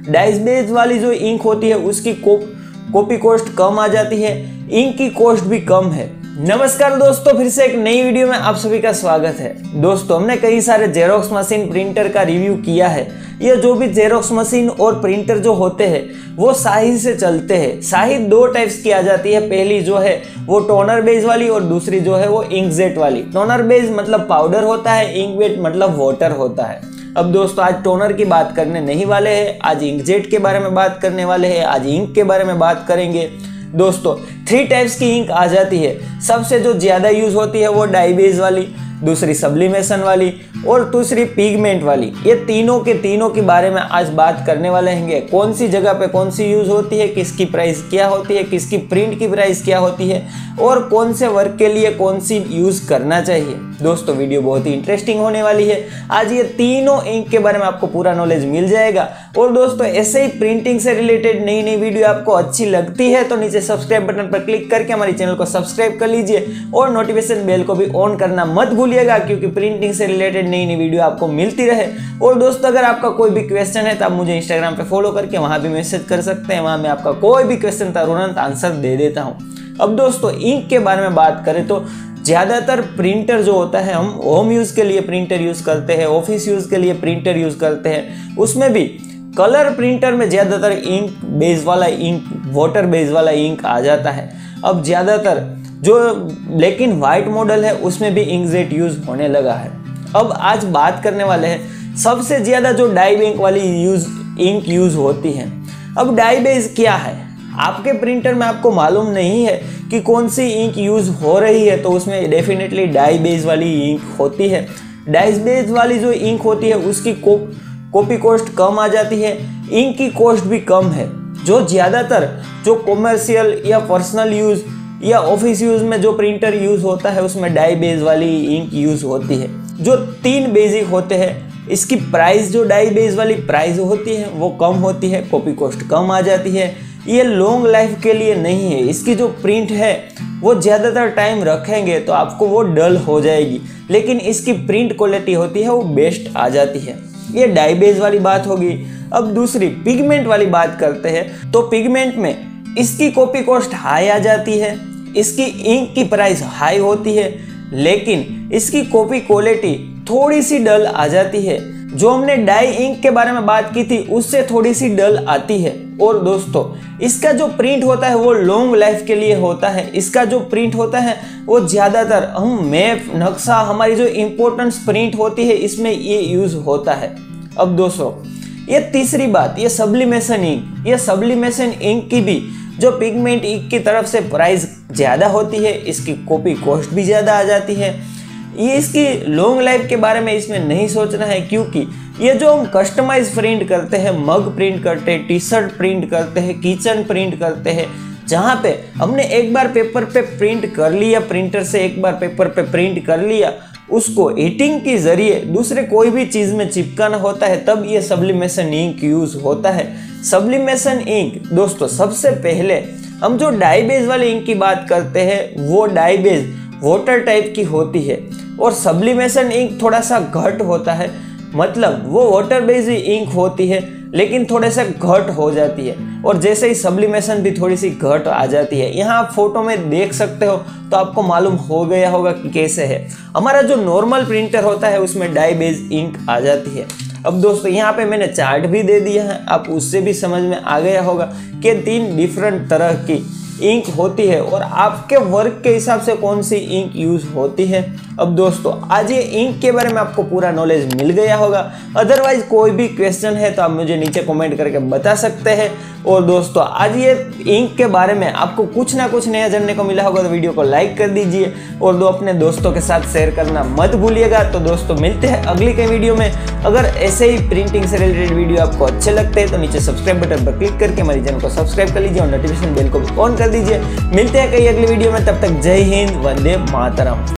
Dice base वाली जो ink होती है उसकी कॉपी कॉस्ट कम आ जाती है, इंक की कॉस्ट भी कम है। नमस्कार दोस्तों, फिर से एक नई वीडियो में आप सभी का स्वागत है। दोस्तों, हमने कई सारे जेरोक्स मशीन प्रिंटर का रिव्यू किया है। ये जो भी जेरोक्स मशीन और प्रिंटर जो होते हैं वो शाही से चलते हैं। शाही दो टाइप्स की आ जाती है, पहली जो है वो टोनर बेस वाली और दूसरी जो है वो इंकजेट वाली। टोनर बेस मतलब पाउडर होता है, इंकजेट मतलब वाटर होता है। अब दोस्तों, आज टोनर की बात करने नहीं वाले हैं, आज इंकजेट के बारे में बात करने वाले हैं, आज इंक के बारे में बात करेंगे। दोस्तों, 3 टाइप्स की इंक आ जाती है। सबसे जो ज़्यादा यूज़ होती है वो डाई बेस वाली, दूसरी सब्लिमेशन वाली और दूसरी पिगमेंट वाली। ये तीनों के बारे में आज बात करने वाले हैं। कौन सी जगह पे कौन सी यूज़ होती है, किसकी प्राइस क्या होती है, किसकी प्रिंट की प्राइस क्या होती है और कौन से वर्क के लिए कौन सी यूज़ करना चाहिए। दोस्तों, वीडियो बहुत ही इंटरेस्टिंग होने वाली है। आज ये तीनों इंक के बारे में आपको पूरा नॉलेज मिल जाएगा। और दोस्तों, ऐसे ही प्रिंटिंग से रिलेटेड नई नई वीडियो आपको अच्छी लगती है तो नीचे सब्सक्राइब बटन पर क्लिक करके हमारे चैनल को सब्सक्राइब कर लीजिए और नोटिफिकेशन बेल को भी ऑन करना मत भूलिएगा, क्योंकि प्रिंटिंग से रिलेटेड नई नई वीडियो आपको मिलती रहे। और दोस्तों, अगर आपका कोई भी क्वेश्चन है तो आप मुझे इंस्टाग्राम पे फॉलो करके वहां भी मैसेज कर सकते हैं। वहां मैं आपका कोई भी क्वेश्चन तुरंत आंसर दे देता हूं। अब दोस्तों, इंक के बारे में बात करें तो ज़्यादातर प्रिंटर जो होता है, हम होम यूज़ के लिए प्रिंटर यूज़ करते हैं, ऑफिस यूज़ के लिए प्रिंटर यूज़ करते हैं। उसमें भी कलर प्रिंटर में ज़्यादातर इंक बेस वाला इंक, वाटर बेस वाला इंक आ जाता है। अब ज़्यादातर जो ब्लैक एंड वाइट मॉडल है उसमें भी इंकजेट यूज़ होने लगा है। अब आज बात करने वाले हैं सबसे ज़्यादा जो डाई बैंक वाली इंक यूज़ होती है। अब डाई बेस क्या है? आपके प्रिंटर में आपको मालूम नहीं है कि कौन सी इंक यूज़ हो रही है तो उसमें डेफिनेटली डाई बेस वाली इंक होती है। डाई बेस वाली जो इंक होती है उसकी कॉपी कॉस्ट कम आ जाती है, इंक की कॉस्ट भी कम है। जो ज़्यादातर जो कॉमर्शियल या पर्सनल यूज़ या ऑफिस यूज़ में जो प्रिंटर यूज़ होता है उसमें डाई बेस वाली इंक यूज़ होती है। जो 3 बेसिक होते हैं, इसकी प्राइस जो डाई बेस वाली प्राइस होती है वो कम होती है, कॉपी कॉस्ट कम आ जाती है। ये लॉन्ग लाइफ के लिए नहीं है। इसकी जो प्रिंट है वो ज़्यादातर टाइम रखेंगे तो आपको वो डल हो जाएगी, लेकिन इसकी प्रिंट क्वालिटी होती है वो बेस्ट आ जाती है। ये डाई बेस वाली बात होगी। अब दूसरी पिगमेंट वाली बात करते हैं तो पिगमेंट में इसकी कॉपी कॉस्ट हाई आ जाती है, इसकी इंक की प्राइस हाई होती है, लेकिन इसकी कॉपी क्वालिटी थोड़ी सी डल आ जाती है। जो हमने डाई इंक के बारे में बात की थी उससे थोड़ी सी डल आती है। और दोस्तों, इसका जो प्रिंट होता है वो लॉन्ग लाइफ के लिए होता है। इसका जो प्रिंट होता है वो ज़्यादातर हम मैप, नक्शा, हमारी जो इम्पोर्टेंट प्रिंट होती है इसमें ये यूज़ होता है। अब दोस्तों, ये तीसरी बात, ये सब्लिमेशन इंक। ये सब्लिमेशन इंक की भी जो पिगमेंट इंक की तरफ से प्राइस ज़्यादा होती है, इसकी कॉपी कॉस्ट भी ज़्यादा आ जाती है। ये इसकी लॉन्ग लाइफ के बारे में इसमें नहीं सोचना है, क्योंकि ये जो हम कस्टमाइज प्रिंट करते हैं, मग प्रिंट करते हैं, टी शर्ट प्रिंट करते हैं, किचन प्रिंट करते हैं, जहाँ पे हमने एक बार पेपर पे प्रिंट कर लिया, प्रिंटर से एक बार पेपर पे प्रिंट कर लिया, उसको हीटिंग के जरिए दूसरे कोई भी चीज़ में चिपकाना होता है, तब ये सब्लिमेशन इंक यूज़ होता है। सब्लिमेशन इंक दोस्तों, सबसे पहले हम जो डाई बेस वाली इंक की बात करते हैं वो डाई बेस वाटर टाइप की होती है और सब्लिमेशन इंक थोड़ा सा घट होता है। मतलब वो वाटर बेस इंक होती है लेकिन थोड़े से घट हो जाती है, और जैसे ही सब्लिमेशन भी थोड़ी सी घट आ जाती है। यहाँ आप फोटो में देख सकते हो तो आपको मालूम हो गया होगा कि कैसे है। हमारा जो नॉर्मल प्रिंटर होता है उसमें डाई बेस इंक आ जाती है। अब दोस्तों, यहाँ पे मैंने चार्ट भी दे दिया है, आप उससे भी समझ में आ गया होगा कि 3 डिफरेंट तरह की इंक होती है और आपके वर्क के हिसाब से कौन सी इंक यूज़ होती है। अब दोस्तों, आज ये इंक के बारे में आपको पूरा नॉलेज मिल गया होगा। अदरवाइज कोई भी क्वेश्चन है तो आप मुझे नीचे कमेंट करके बता सकते हैं। और दोस्तों, आज ये इंक के बारे में आपको कुछ ना कुछ नया जानने को मिला होगा तो वीडियो को लाइक कर दीजिए और अपने दोस्तों के साथ शेयर करना मत भूलिएगा। तो दोस्तों, मिलते हैं अगली कई वीडियो में। अगर ऐसे ही प्रिंटिंग से रिलेटेड वीडियो आपको अच्छे लगते हैं तो नीचे सब्सक्राइब बटन पर क्लिक करके हमारे चैनल को सब्सक्राइब कर लीजिए और नोटिफिकेशन बेल को भी ऑन कर दीजिए। मिलते हैं कई अगली वीडियो में, तब तक जय हिंद, वंदे मातरम।